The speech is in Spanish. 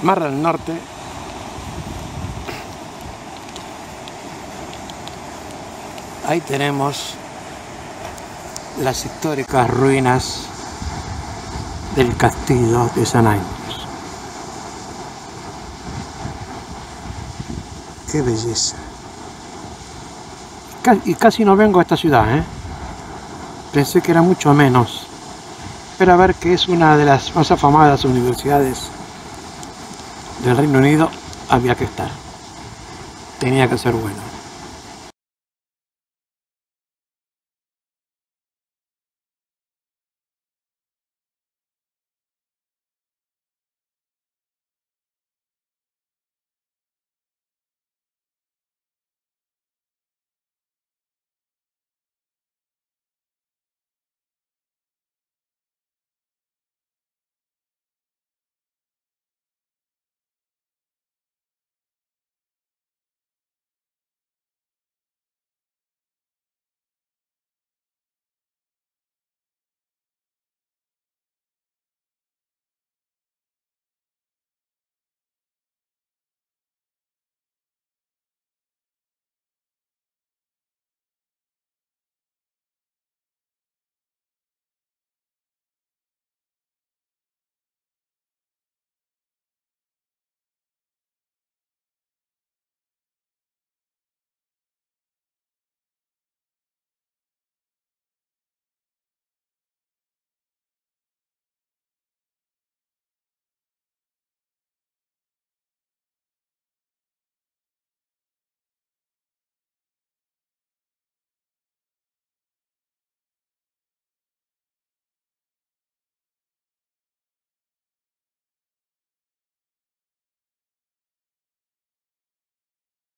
Más al norte ahí tenemos las históricas ruinas del castillo de San Ángel. Qué belleza. Y casi no vengo a esta ciudad, pensé que era mucho menos, pero a ver, que es una de las más afamadas universidades del Reino Unido, había que estar, tenía que ser bueno.